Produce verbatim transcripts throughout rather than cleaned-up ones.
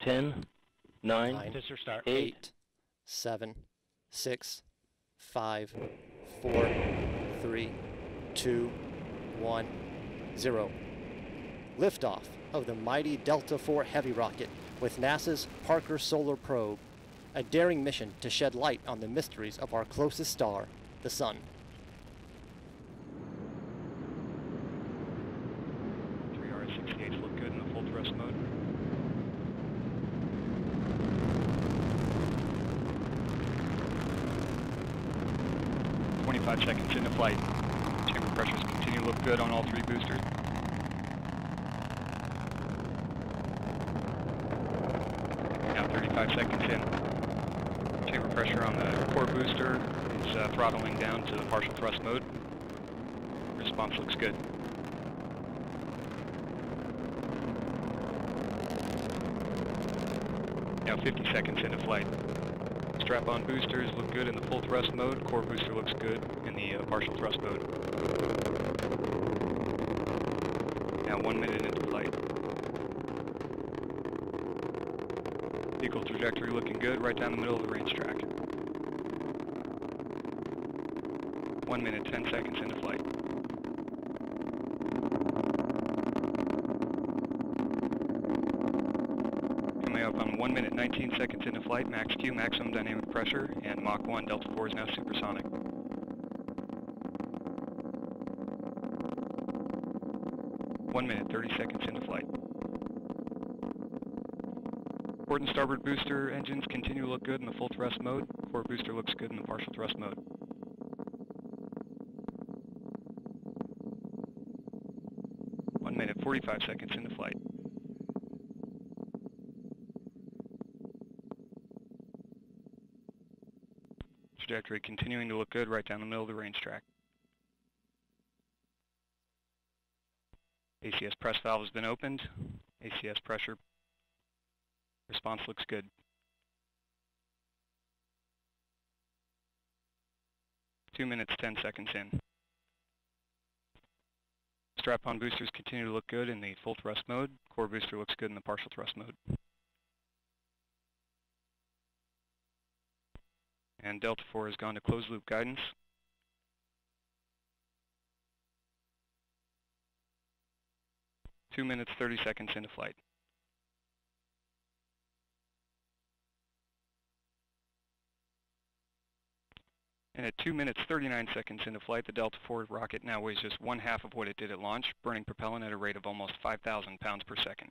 ten, nine, Nine, start. eight, seven, six, five, four, three, two, one, zero. Liftoff of the mighty Delta four Heavy rocket with NASA's Parker Solar Probe, a daring mission to shed light on the mysteries of our closest star, the Sun. three R sixty-eight look good in the full thrust mode. twenty-five seconds into flight. Chamber pressures continue to look good on all three boosters. Now thirty-five seconds in. Chamber pressure on the core booster is uh, throttling down to the partial thrust mode. Response looks good. Now fifty seconds into flight. Strap-on boosters look good in the full thrust mode. Core booster looks good in the uh, partial thrust mode. Now one minute into flight. Vehicle trajectory looking good right down the middle of the range track. One minute, ten seconds into flight. Coming up on one minute, nineteen seconds into flight, max Q, maximum dynamic pressure, and Mach one, Delta four is now supersonic. One minute, thirty seconds into flight. Port and starboard booster engines continue to look good in the full thrust mode. Core booster looks good in the partial thrust mode. One minute, forty-five seconds into flight. Trajectory continuing to look good right down the middle of the range track. A C S press valve has been opened. A C S pressure response looks good. Two minutes, ten seconds in. Strap-on boosters continue to look good in the full thrust mode. Core booster looks good in the partial thrust mode. And Delta four has gone to closed loop guidance. Two minutes, thirty seconds into flight. And at two minutes, thirty-nine seconds into flight, the Delta four rocket now weighs just one half of what it did at launch, burning propellant at a rate of almost five thousand pounds per second.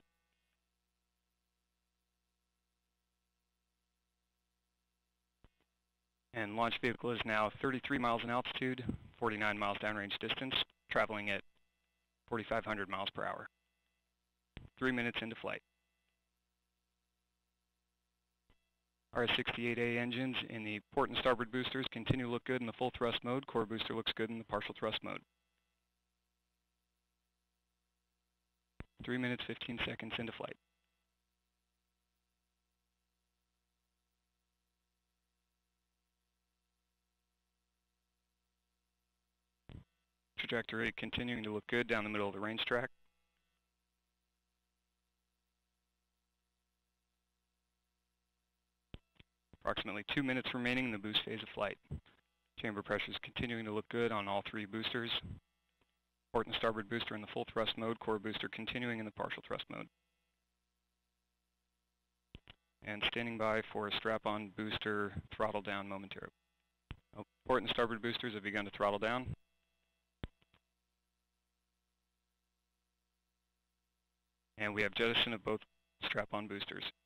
And launch vehicle is now thirty-three miles in altitude, forty-nine miles downrange distance, traveling at forty-five hundred miles per hour. Three minutes into flight. R S sixty-eight A engines in the port and starboard boosters continue to look good in the full thrust mode. Core booster looks good in the partial thrust mode. Three minutes, fifteen seconds into flight. Trajectory continuing to look good down the middle of the range track. Approximately two minutes remaining in the boost phase of flight. Chamber pressures continuing to look good on all three boosters. Port and starboard booster in the full thrust mode, core booster continuing in the partial thrust mode. And standing by for a strap-on booster throttle down momentarily. Oh, port and starboard boosters have begun to throttle down. And we have jettison of both strap-on boosters.